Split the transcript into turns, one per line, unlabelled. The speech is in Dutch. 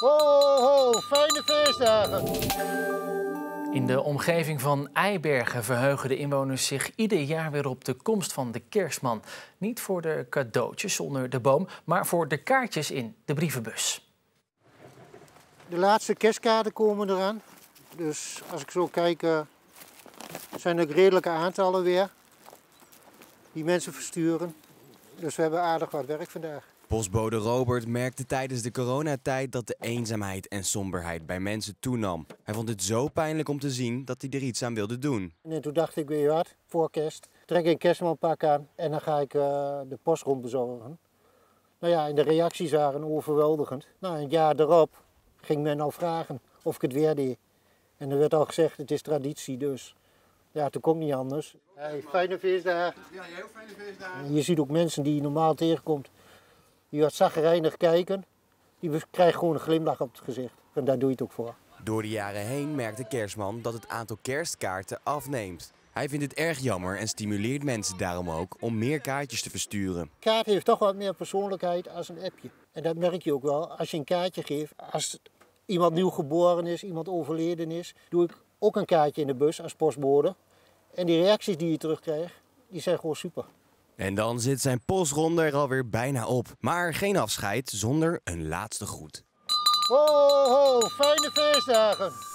Ho, ho, fijne feestdagen.
In de omgeving van Eibergen verheugen de inwoners zich ieder jaar weer op de komst van de kerstman. Niet voor de cadeautjes onder de boom, maar voor de kaartjes in de brievenbus.
De laatste kerstkaarten komen eraan. Dus als ik zo kijk, zijn er redelijke aantallen weer die mensen versturen. Dus we hebben aardig wat werk vandaag.
Postbode Robert merkte tijdens de coronatijd dat de eenzaamheid en somberheid bij mensen toenam. Hij vond het zo pijnlijk om te zien dat hij er iets aan wilde doen.
En toen dacht ik, weet je wat, voor kerst trek ik een kerstmanpak aan en dan ga ik de post rondbezorgen. Nou ja, en de reacties waren overweldigend. Nou, een jaar erop ging men al vragen of ik het weer deed. En er werd al gezegd, het is traditie, dus ja, toen kon niet anders. Hey, fijne feestdagen.
Ja, jij ook fijne feestdagen.
Je ziet ook mensen die je normaal tegenkomt, die wat chagrijnig kijken, die krijgen gewoon een glimlach op het gezicht. En daar doe je het ook voor.
Door de jaren heen merkte Kerstman dat het aantal kerstkaarten afneemt. Hij vindt het erg jammer en stimuleert mensen daarom ook om meer kaartjes te versturen.
Kaart heeft toch wat meer persoonlijkheid als een appje. En dat merk je ook wel als je een kaartje geeft. Als iemand nieuw geboren is, iemand overleden is, doe ik ook een kaartje in de bus als postbode. En die reacties die je terugkrijgt, die zijn gewoon super.
En dan zit zijn postronde er alweer bijna op. Maar geen afscheid zonder een laatste groet.
Ho, ho, fijne feestdagen.